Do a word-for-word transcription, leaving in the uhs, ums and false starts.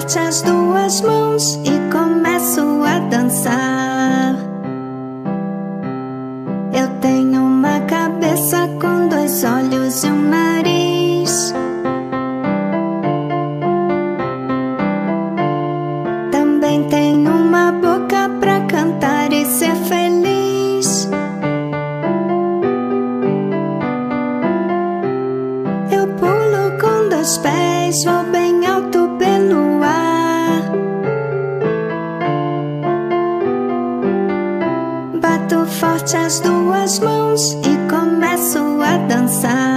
forte as duas mãos e começo a dançar. Eu tenho uma cabeça com dois olhos e um nariz. Também tenho uma boca pra cantar e ser feliz. Eu pulo com dois pés, vou bem alto pelo ar. Bato forte as duas mãos e começo a dançar.